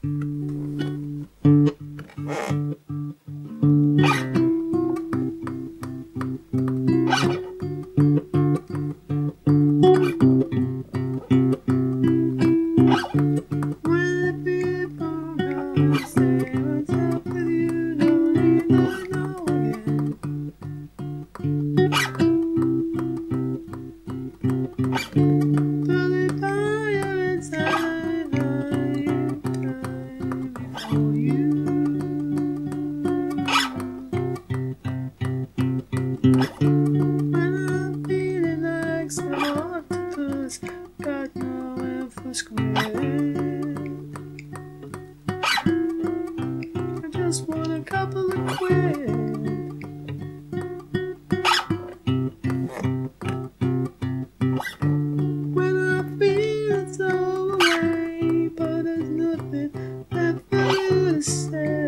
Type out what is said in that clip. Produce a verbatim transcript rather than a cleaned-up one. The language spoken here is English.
Got no info squid. I just want a couple of quid. When I feel it's all away, but there's nothing left for you to say.